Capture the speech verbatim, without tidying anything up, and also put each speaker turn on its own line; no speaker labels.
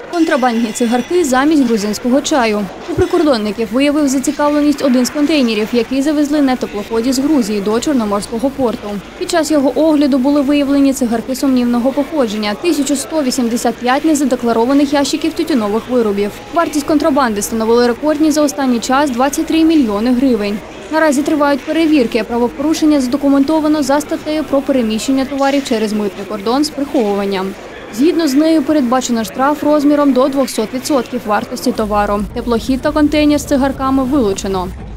Контрабандні цигарки замість грузинського чаю. У прикордонників виявив зацікавленість один з контейнерів, який завезли на теплоході з Грузії до Чорноморського порту. Під час його огляду були виявлені цигарки сумнівного походження – тисяча сто вісімдесят п'ять незадекларованих ящиків тютюнових виробів. Вартість контрабанди становили рекордні за останній час – двадцять три мільйони гривень. Наразі тривають перевірки. Правопорушення задокументовано за статтею про переміщення товарів через митний кордон з приховуванням. Згідно з нею передбачено штраф розміром до двохсот відсотків вартості товару. Теплохід та контейнер з цигарками вилучено.